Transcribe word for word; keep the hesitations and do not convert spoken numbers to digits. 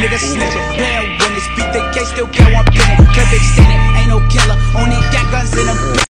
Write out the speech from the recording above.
niggas snitching. Playin' when they speak, they can't still get one billion. Cause they seen it, ain't no killer, only got guns in them.